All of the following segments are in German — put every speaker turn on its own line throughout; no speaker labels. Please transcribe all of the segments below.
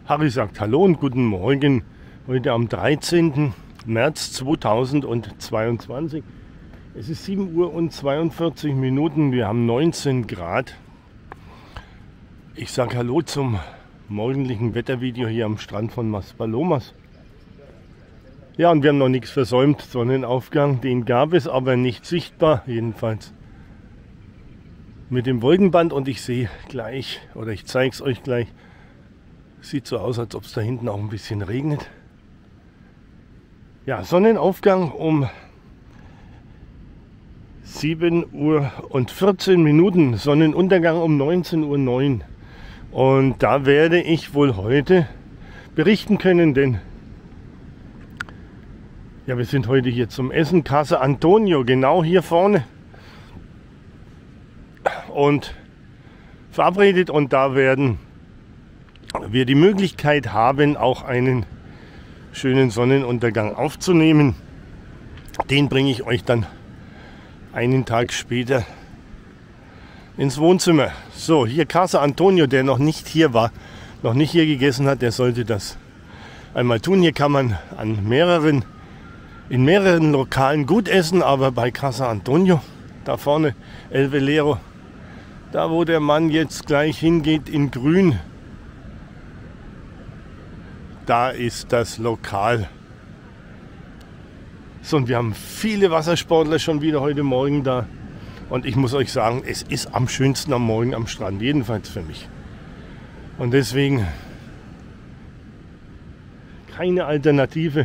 Harry sagt Hallo und guten Morgen. Heute am 13. März 2022. Es ist 7 Uhr und 42 Minuten. Wir haben 19 Grad. Ich sage Hallo zum morgendlichen Wettervideo hier am Strand von Maspalomas. Ja, und wir haben noch nichts versäumt. Sonnenaufgang, den gab es, aber nicht sichtbar. Jedenfalls mit dem Wolkenband. Und ich sehe gleich, oder ich zeige es euch gleich, sieht so aus, als ob es da hinten auch ein bisschen regnet. Ja, Sonnenaufgang um 7 Uhr und 14 Minuten, Sonnenuntergang um 19:09 Uhr. Und da werde ich wohl heute berichten können, denn ja, wir sind heute hier zum Essen, Casa Antonio, genau hier vorne. Und verabredet, und da werden wir die Möglichkeit haben, auch einen schönen Sonnenuntergang aufzunehmen. Den bringe ich euch dann einen Tag später ins Wohnzimmer. So, hier Casa Antonio, der noch nicht hier war, noch nicht hier gegessen hat, der sollte das einmal tun. Hier kann man in mehreren Lokalen gut essen, aber bei Casa Antonio, da vorne, El Velero, da wo der Mann jetzt gleich hingeht in grün, da ist das Lokal. So, und wir haben viele Wassersportler schon wieder heute Morgen da. Und ich muss euch sagen, es ist am schönsten am Morgen am Strand, jedenfalls für mich. Und deswegen keine Alternative.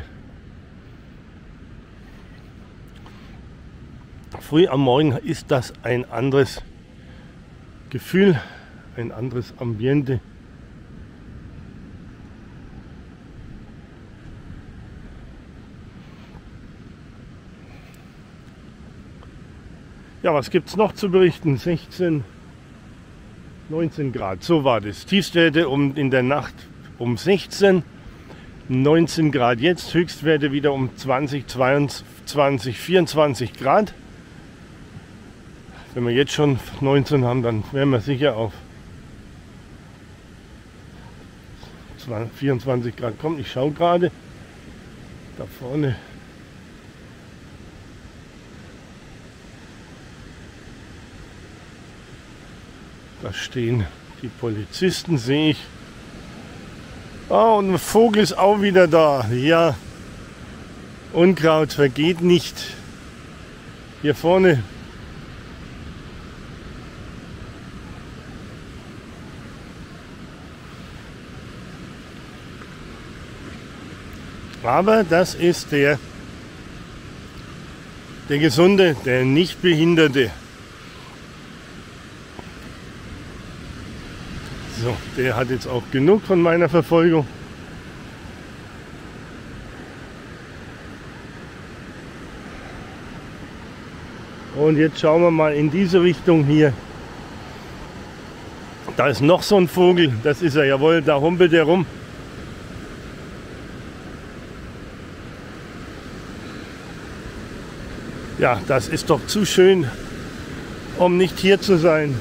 Früh am Morgen ist das ein anderes Gefühl, ein anderes Ambiente. Ja, was gibt es noch zu berichten? 16, 19 Grad, so war das. Tiefstwerte in der Nacht um 16, 19 Grad jetzt, Höchstwerte wieder um 20, 22, 24 Grad. Wenn wir jetzt schon 19 haben, dann wären wir sicher auf 24 Grad kommen. Ich schaue gerade da vorne. Da stehen die Polizisten, sehe ich. Oh, und ein Vogel ist auch wieder da. Ja, Unkraut vergeht nicht. Hier vorne. Aber das ist der Gesunde, der Nichtbehinderte. So, der hat jetzt auch genug von meiner Verfolgung. Und jetzt schauen wir mal in diese Richtung hier. Da ist noch so ein Vogel, das ist er, jawohl, da humpelt er rum. Ja, das ist doch zu schön, um nicht hier zu sein.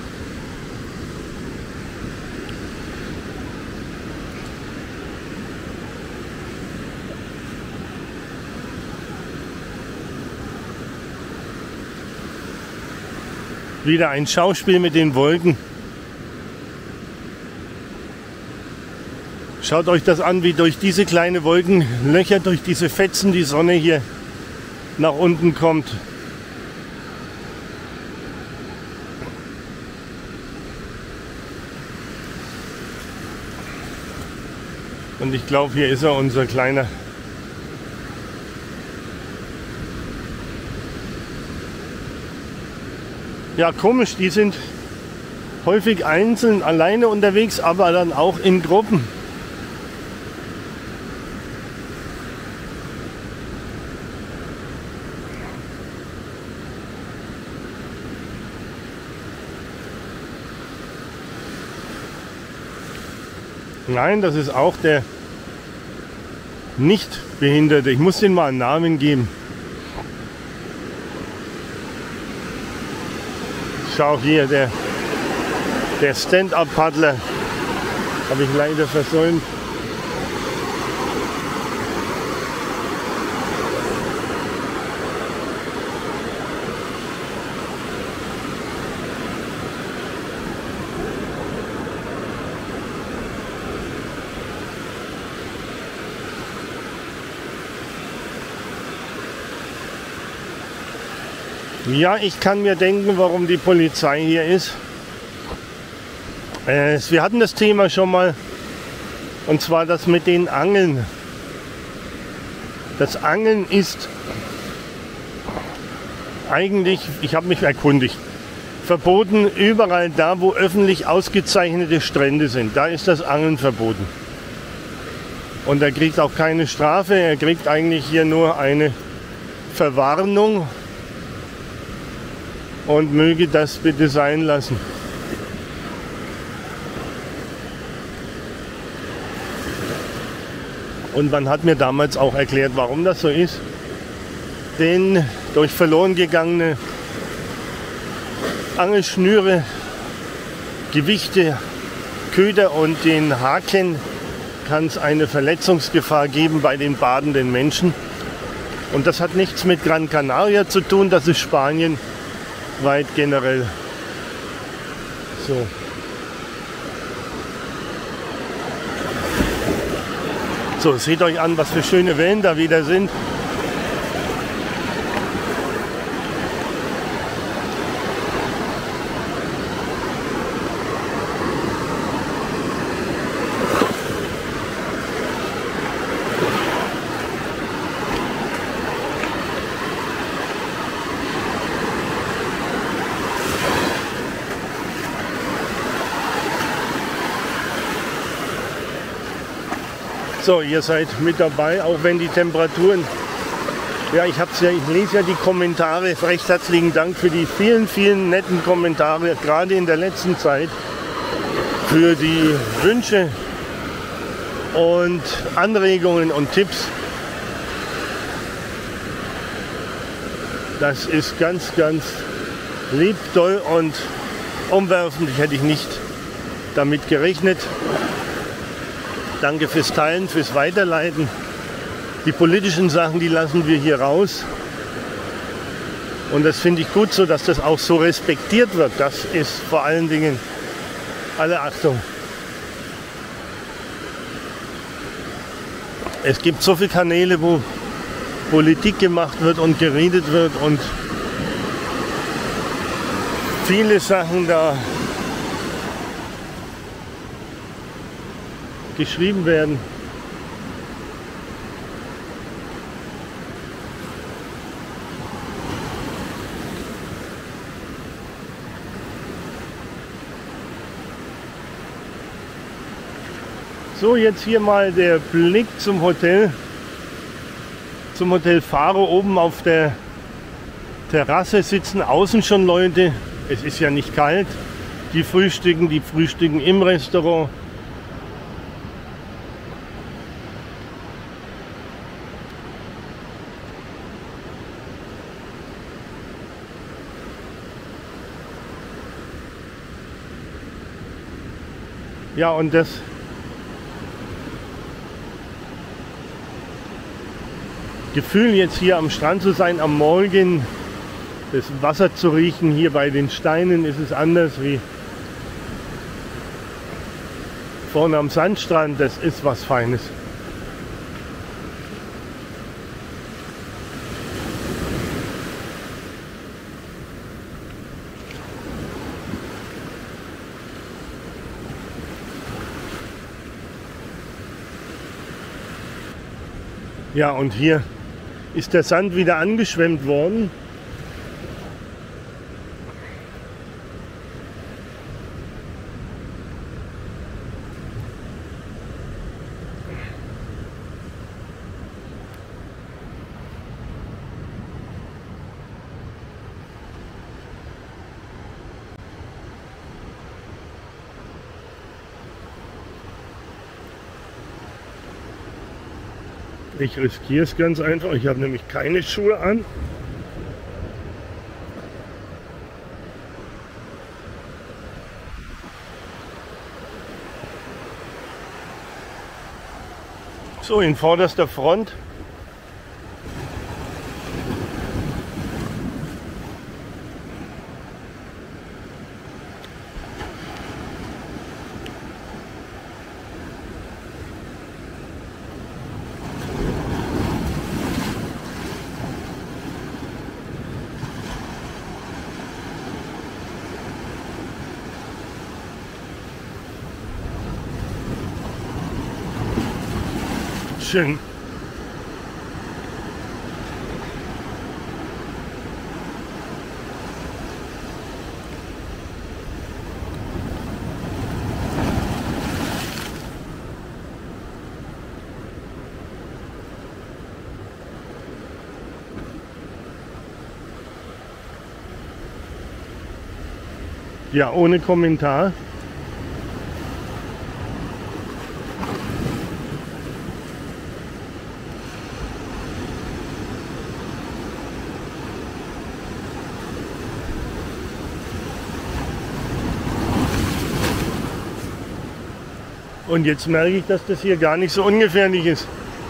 Wieder ein Schauspiel mit den Wolken. Schaut euch das an, wie durch diese kleinen Wolkenlöcher, durch diese Fetzen die Sonne hier nach unten kommt. Und ich glaube, hier ist er, unser kleiner. Ja, komisch, die sind häufig einzeln, alleine unterwegs, aber dann auch in Gruppen. Nein, das ist auch der Nichtbehinderte. Ich muss den mal einen Namen geben. Schau hier, der Stand-Up-Paddler. Habe ich leider versäumt. Ja, ich kann mir denken, warum die Polizei hier ist. Wir hatten das Thema schon mal, und zwar das mit den Angeln. Das Angeln ist eigentlich, ich habe mich erkundigt, verboten überall da, wo öffentlich ausgezeichnete Strände sind. Da ist das Angeln verboten. Und er kriegt auch keine Strafe, er kriegt eigentlich hier nur eine Verwarnung. Und möge das bitte sein lassen. Und man hat mir damals auch erklärt, warum das so ist. Denn durch verloren gegangene Angelschnüre, Gewichte, Köder und den Haken kann es eine Verletzungsgefahr geben bei den badenden Menschen. Und das hat nichts mit Gran Canaria zu tun, das ist Spanien. Weit generell. So. So, seht euch an, was für schöne Wellen da wieder sind. So, ihr seid mit dabei, auch wenn die Temperaturen, ja, ich lese ja die Kommentare, recht herzlichen Dank für die vielen, vielen netten Kommentare, gerade in der letzten Zeit, für die Wünsche und Anregungen und Tipps. Das ist ganz, ganz lieb, toll und umwerfend, hätte ich nicht damit gerechnet. Danke fürs Teilen, fürs Weiterleiten. Die politischen Sachen, die lassen wir hier raus. Und das finde ich gut so, dass das auch so respektiert wird. Das ist vor allen Dingen alle Achtung. Es gibt so viele Kanäle, wo Politik gemacht wird und geredet wird und viele Sachen da geschrieben werden. So, jetzt hier mal der Blick zum Hotel Faro. Oben auf der Terrasse sitzen außen schon Leute. Es ist ja nicht kalt. Die frühstücken im Restaurant. Ja, und das Gefühl, jetzt hier am Strand zu sein, am Morgen das Wasser zu riechen, hier bei den Steinen ist es anders wie vorne am Sandstrand, das ist was Feines. Ja, und hier ist der Sand wieder angeschwemmt worden. Ich riskiere es ganz einfach. Ich habe nämlich keine Schuhe an. So, in vorderster Front schön. Ja, ohne Kommentar. Und jetzt merke ich, dass das hier gar nicht so ungefährlich ist.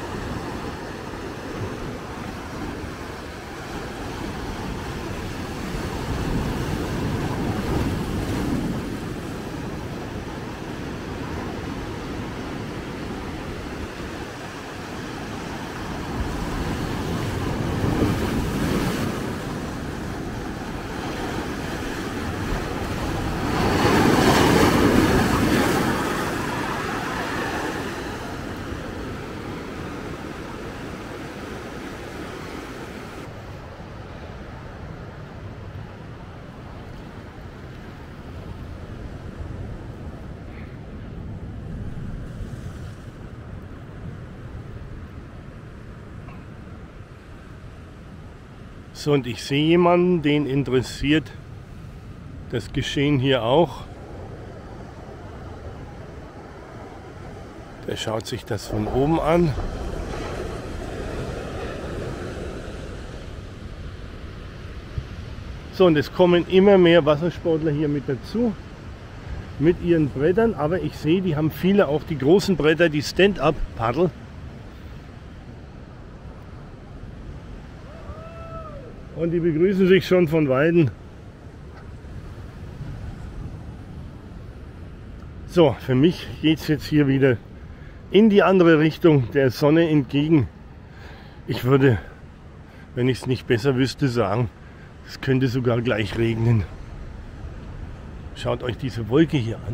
So, und ich sehe jemanden, den interessiert das Geschehen hier auch. Der schaut sich das von oben an. So, und es kommen immer mehr Wassersportler hier mit dazu, mit ihren Brettern. Aber ich sehe, die haben viele auch die großen Bretter, die Stand-Up-Paddel. Und die begrüßen sich schon von Weitem. So, für mich geht es jetzt hier wieder in die andere Richtung, der Sonne entgegen. Ich würde, wenn ich es nicht besser wüsste, sagen, es könnte sogar gleich regnen. Schaut euch diese Wolke hier an.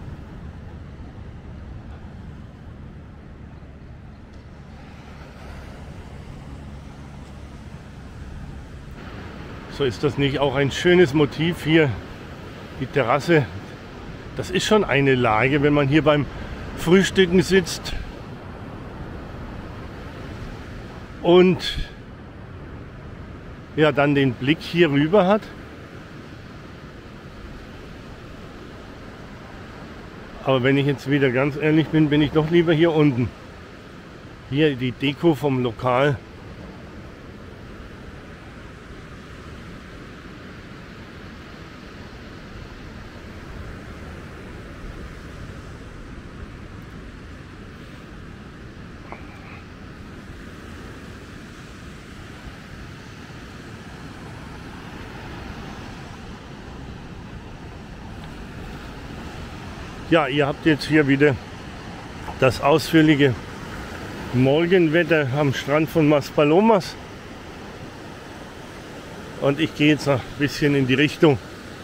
So, ist das nicht auch ein schönes Motiv hier? Die Terrasse, das ist schon eine Lage, wenn man hier beim Frühstücken sitzt und ja, dann den Blick hier rüber hat. Aber wenn ich jetzt wieder ganz ehrlich bin, bin ich doch lieber hier unten. Hier die Deko vom Lokal. Ja, ihr habt jetzt hier wieder das ausführliche Morgenwetter am Strand von Maspalomas. Und ich gehe jetzt noch ein bisschen in die Richtung.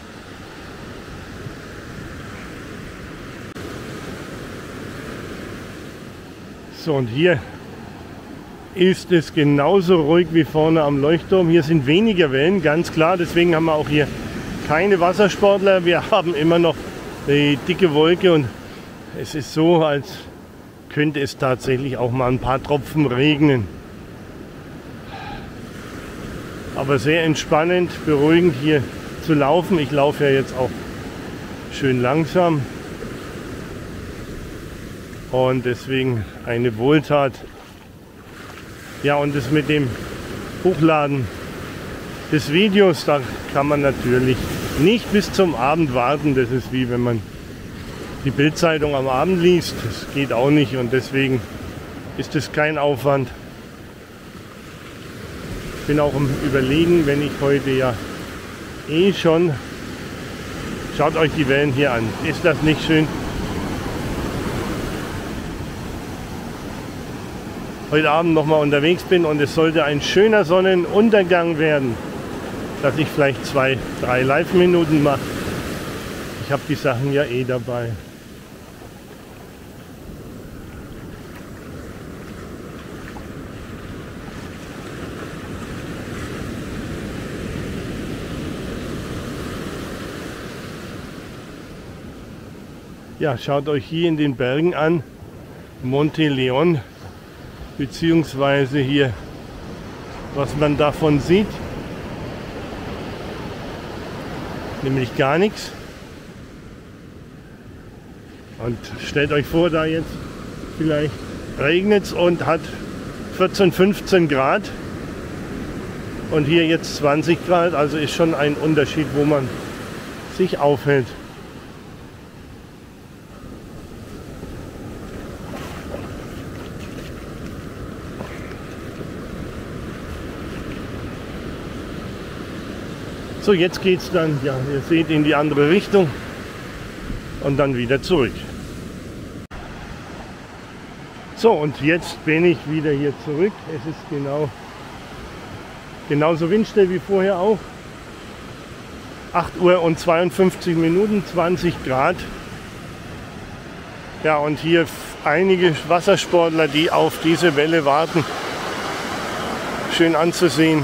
So, und hier ist es genauso ruhig wie vorne am Leuchtturm. Hier sind weniger Wellen, ganz klar. Deswegen haben wir auch hier keine Wassersportler. Wir haben immer noch die dicke Wolke und es ist so, als könnte es tatsächlich auch mal ein paar Tropfen regnen. Aber sehr entspannend, beruhigend hier zu laufen. Ich laufe ja jetzt auch schön langsam und deswegen eine Wohltat. Ja, und das mit dem Hochladen des Videos, da kann man natürlich nicht bis zum Abend warten. Das ist wie wenn man die Bildzeitung am Abend liest. Das geht auch nicht und deswegen ist es kein Aufwand. Ich bin auch im Überlegen, wenn ich heute ja schon, schaut euch die Wellen hier an, ist das nicht schön? Heute Abend nochmal unterwegs bin und es sollte ein schöner Sonnenuntergang werden, dass ich vielleicht 2, 3 Live-Minuten mache. Ich habe die Sachen ja dabei. Ja, schaut euch hier in den Bergen an, Monte Leon, beziehungsweise hier, was man davon sieht, nämlich gar nichts. Und stellt euch vor, da jetzt vielleicht regnet es und hat 14, 15 Grad und hier jetzt 20 Grad, also ist schon ein Unterschied, wo man sich aufhält. So, jetzt geht es dann, ja, ihr seht, in die andere Richtung und dann wieder zurück. So, und jetzt bin ich wieder hier zurück. Es ist genauso windstill wie vorher auch. 8 Uhr und 52 Minuten, 20 Grad. Ja, und hier einige Wassersportler, die auf diese Welle warten. Schön anzusehen.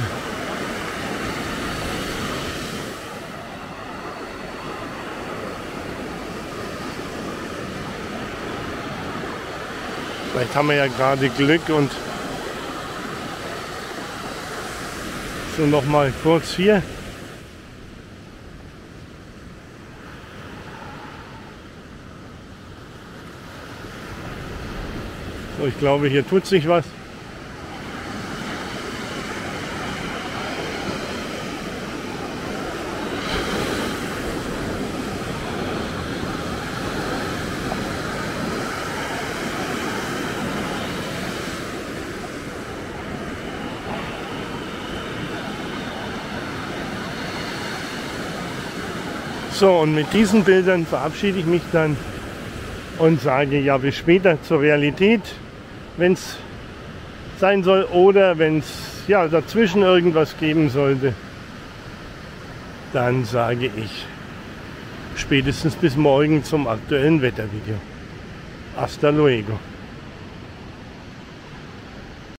Vielleicht haben wir ja gerade Glück und so noch mal kurz hier. So, ich glaube, hier tut sich was. So, und mit diesen Bildern verabschiede ich mich dann und sage ja bis später zur Realität, wenn es sein soll oder wenn es ja dazwischen irgendwas geben sollte, dann sage ich spätestens bis morgen zum aktuellen Wettervideo. Hasta luego.